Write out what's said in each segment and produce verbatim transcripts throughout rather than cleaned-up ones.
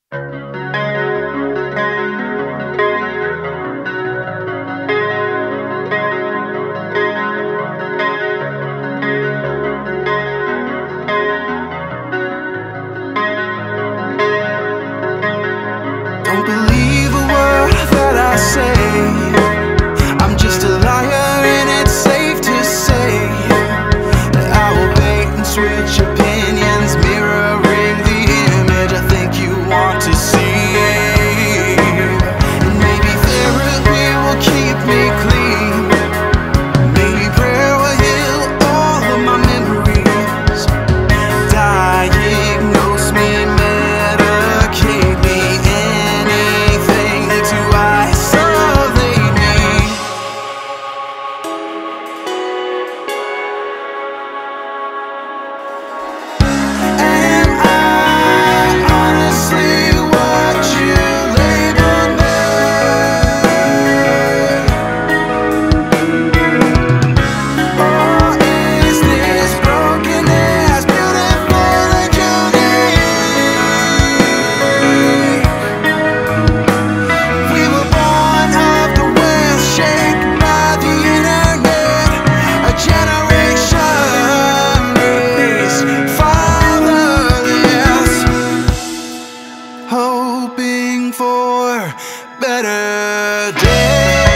Don't believe a word that I say. I'm just a liar, and it's safe to say that I will bait and switch opinions, mirroring the image I think you want to see. And maybe therapy will keep me clean. Maybe prayer will heal all of my memories. Diagnose me, medicate me, anything to isolate me. Am I honestly what you labeled me? Or is this brokenness beautiful and unique? We were born of the West, shaped by the internet. A generation raised fatherless, hoping for better days.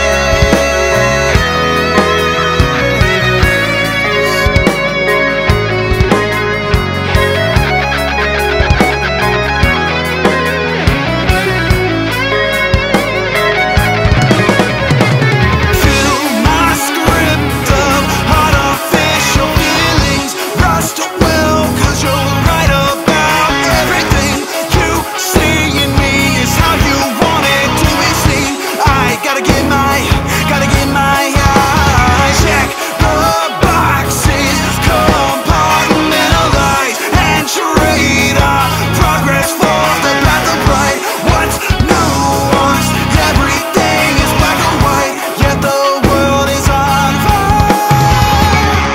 Fill my script of artificial feelings. Rust will, cause you're right about everything. You see in me is how you want it to be seen. I gotta get my, gotta get my eyes. Check the boxes, compartmentalize, and trade our progress for the path of light. What's nuanced? Everything is black and white, yet the world is on fire.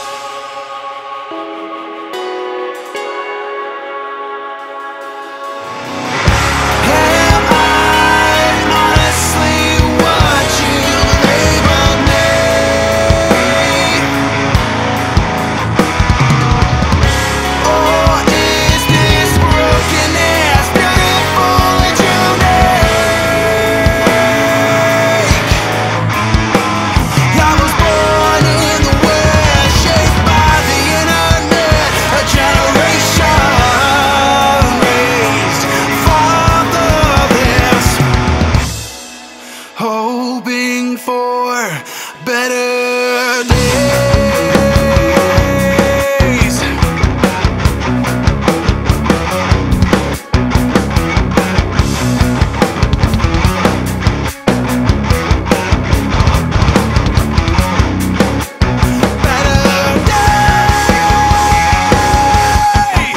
Am I honestly what you labeled me? Or is this brokenness beautiful and unique? I was born in the West, shaped by the internet. A generation raised fatherless, hoping for better days. Better days.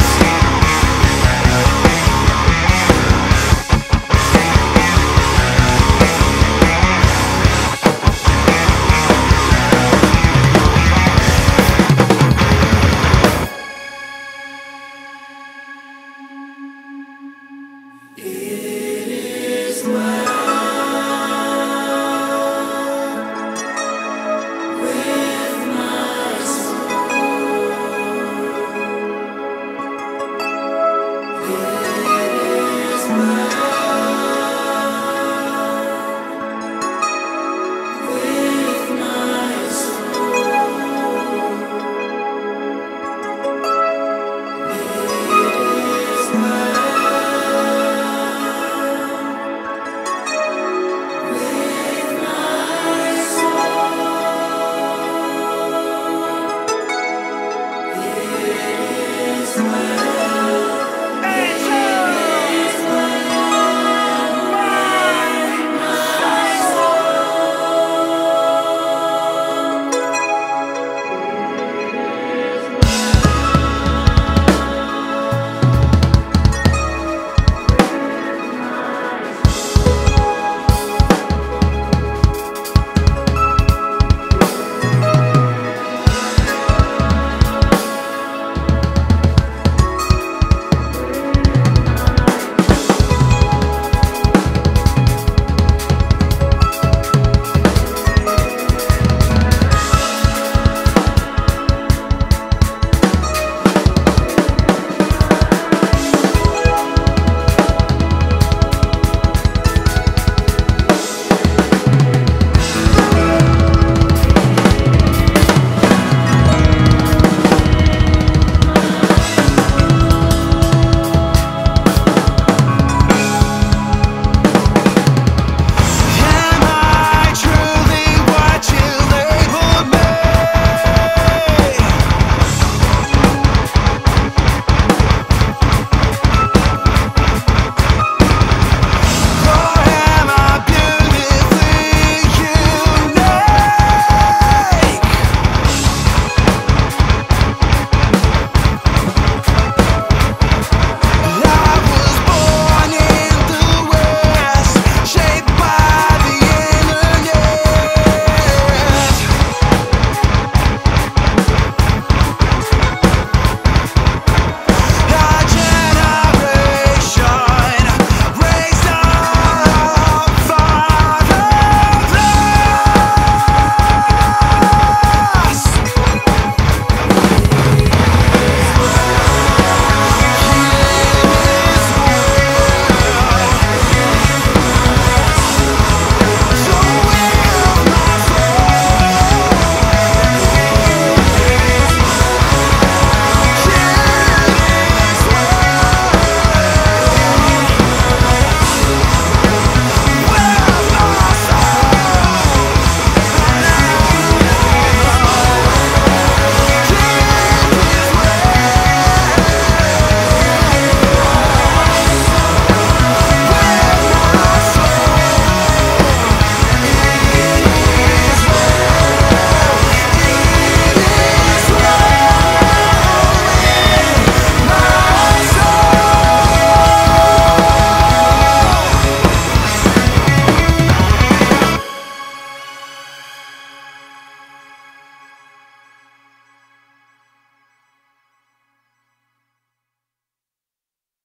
Yeah.